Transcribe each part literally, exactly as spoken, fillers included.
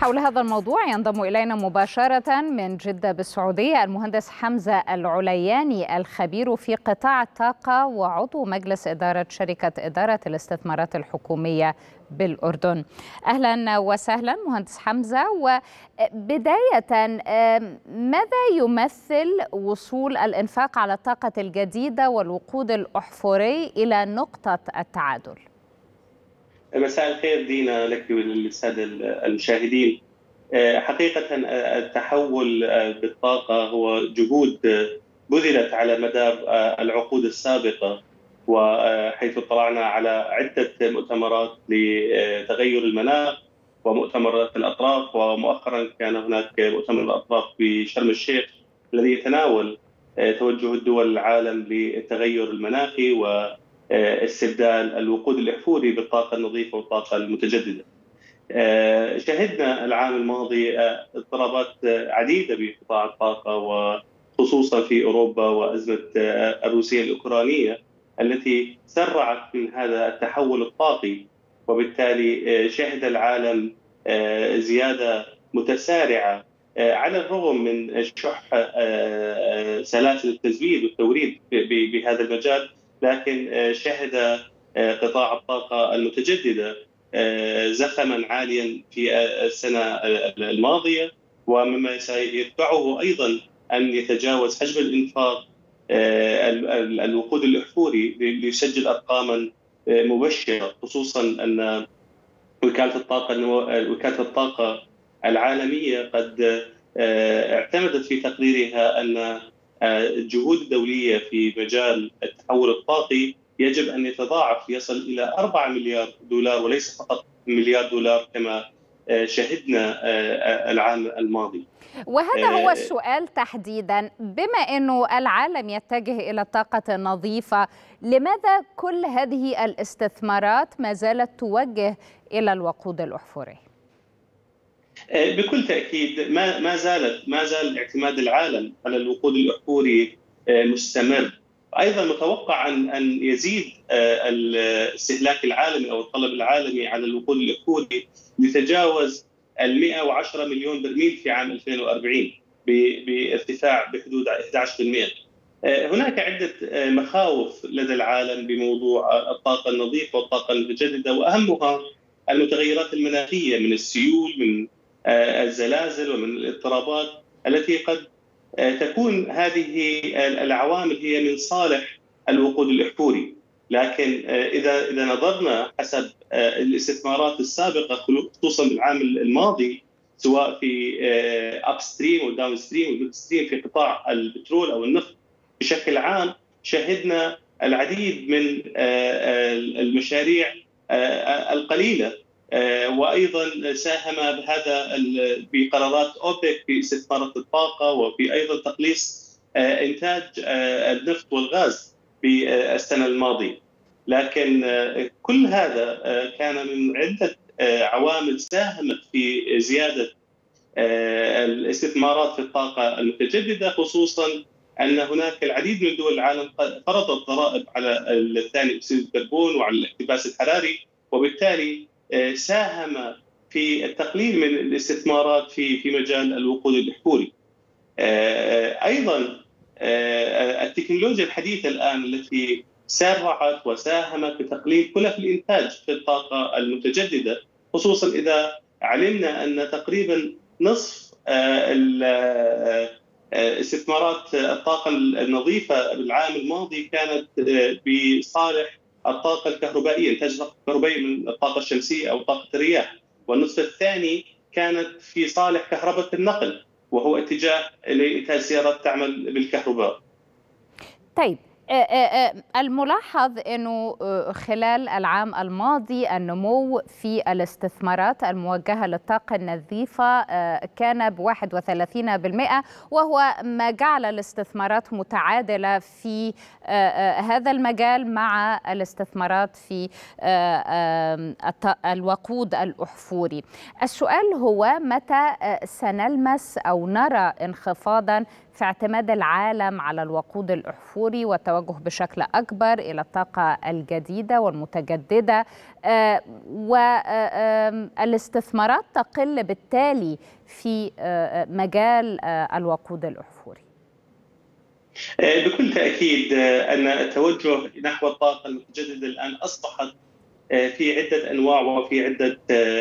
حول هذا الموضوع ينضم إلينا مباشرة من جدة بالسعودية المهندس حمزة العلياني الخبير في قطاع الطاقة وعضو مجلس إدارة شركة إدارة الاستثمارات الحكومية بالأردن. أهلا وسهلا مهندس حمزة. وبداية ماذا يمثل وصول الإنفاق على الطاقة الجديدة والوقود الأحفوري إلى نقطة التعادل؟ مساء الخير دينا لك وللسادة المشاهدين. حقيقة التحول بالطاقة هو جهود بذلت على مدار العقود السابقة، وحيث اطلعنا على عدة مؤتمرات لتغير المناخ ومؤتمرات الأطراف، ومؤخرا كان هناك مؤتمر الأطراف في شرم الشيخ الذي يتناول توجه الدول العالم للتغير المناخي و استبدال الوقود الأحفوري بالطاقة النظيفة والطاقة المتجددة. شهدنا العام الماضي اضطرابات عديدة بقطاع الطاقة، وخصوصا في أوروبا وأزمة الروسية الأوكرانية التي سرعت من هذا التحول الطاقي، وبالتالي شهد العالم زيادة متسارعة على الرغم من شح سلاسل التزويد والتوريد بهذا المجال. لكن شهد قطاع الطاقة المتجددة زخما عاليا في السنة الماضية، ومما سيدفعه أيضا أن يتجاوز حجم الإنفاق الوقود الأحفوري ليسجل أرقاما مبشرة، خصوصا أن وكالة الطاقة وكالة الطاقة العالمية قد اعتمدت في تقريرها أن الجهود الدولية في مجال التحول الطاقي يجب أن يتضاعف يصل إلى أربعة مليار دولار وليس فقط مليار دولار كما شهدنا العام الماضي. وهذا هو السؤال تحديدا، بما أنه العالم يتجه إلى الطاقة النظيفة، لماذا كل هذه الاستثمارات ما زالت توجه إلى الوقود الأحفوري؟ بكل تأكيد ما ما زالت ما زال اعتماد العالم على الوقود الأحفوري مستمر. أيضا متوقع أن أن يزيد الاستهلاك العالمي أو الطلب العالمي على الوقود الأحفوري ليتجاوز مئة وعشرة مليون برميل في عام ألفين وأربعين بارتفاع بحدود أحد عشر بالمئة. هناك عدة مخاوف لدى العالم بموضوع الطاقة النظيفة والطاقة المتجددة، وأهمها المتغيرات المناخية من السيول، من الزلازل، ومن الاضطرابات التي قد تكون هذه العوامل هي من صالح الوقود الأحفوري. لكن إذا إذا نظرنا حسب الاستثمارات السابقة خصوصا بالعام الماضي، سواء في أب ستريم وداون ستريم وميد ستريم في قطاع البترول أو النفط بشكل عام، شهدنا العديد من المشاريع القليلة، وايضا ساهم بهذا بقرارات اوبك في استثمارات الطاقه، وفي ايضا تقليص انتاج النفط والغاز بالسنه الماضيه. لكن كل هذا كان من عده عوامل ساهمت في زياده الاستثمارات في الطاقه المتجدده، خصوصا ان هناك العديد من دول العالم فرضت ضرائب على ثاني اكسيد الكربون وعلى الاحتباس الحراري، وبالتالي ساهم في التقليل من الاستثمارات في في مجال الوقود الأحفوري. ايضا التكنولوجيا الحديثه الان التي سارعت وساهمت بتقليل كلف الانتاج في الطاقه المتجدده، خصوصا اذا علمنا ان تقريبا نصف استثمارات الطاقه النظيفه بالعام الماضي كانت بصالح الطاقة الكهربائية، إنتاج الطاقة الكهربائية من الطاقة الشمسية أو طاقة الرياح، والنصف الثاني كانت في صالح كهرباء النقل، وهو اتجاه لإنتاج سيارات تعمل بالكهرباء. طيب، الملاحظ أنه خلال العام الماضي النمو في الاستثمارات الموجهة للطاقة النظيفة كان بواحد وثلاثين بالمئة، وهو ما جعل الاستثمارات متعادلة في هذا المجال مع الاستثمارات في الوقود الأحفوري. السؤال هو متى سنلمس أو نرى انخفاضا في اعتماد العالم على الوقود الأحفوري والتوجه التوجه بشكل أكبر إلى الطاقة الجديدة والمتجددة، والاستثمارات تقل بالتالي في مجال الوقود الأحفوري؟ بكل تأكيد أن التوجه نحو الطاقة المتجددة الآن أصبحت في عدة أنواع وفي عدة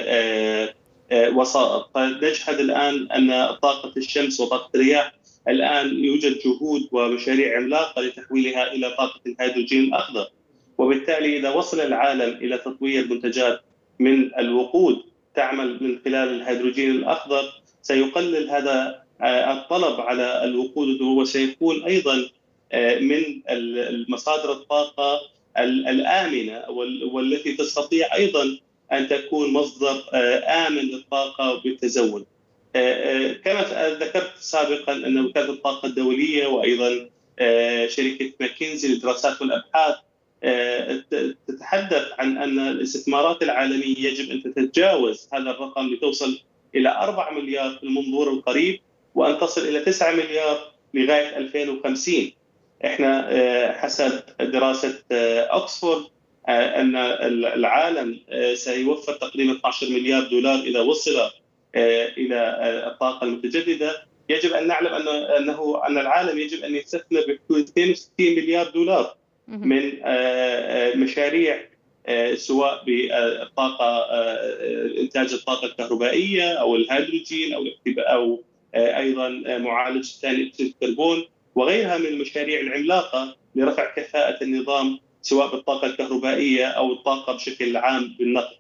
وسائط. نشهد الآن أن طاقة الشمس وطاقة الرياح الآن يوجد جهود ومشاريع عملاقة لتحويلها إلى طاقة الهيدروجين الأخضر، وبالتالي إذا وصل العالم إلى تطوير منتجات من الوقود تعمل من خلال الهيدروجين الأخضر سيقلل هذا الطلب على الوقود، وسيكون أيضا من المصادر الطاقة الآمنة والتي تستطيع أيضا أن تكون مصدر آمن للطاقة بالتزود. كما ذكرت سابقا أن وكالة الطاقة الدولية وأيضا شركة ماكنزي للدراسات والأبحاث تتحدث عن أن الاستثمارات العالمية يجب أن تتجاوز هذا الرقم لتوصل إلى أربعة مليار في المنظور القريب، وأن تصل إلى تسعة مليار لغاية ألفين وخمسين. احنا حسب دراسة أكسفورد أن العالم سيوفر تقريبا اثني عشر مليار دولار إذا وصل إلى الطاقة المتجددة. يجب أن نعلم أنه أن العالم يجب أن يستثمر بحدود اثنين وستين مليار دولار من مشاريع سواء بالطاقة إنتاج الطاقة الكهربائية أو الهيدروجين أو أو أيضا معالجة ثاني أكسيد الكربون وغيرها من المشاريع العملاقة لرفع كفاءة النظام سواء بالطاقة الكهربائية أو الطاقة بشكل عام بالنقل.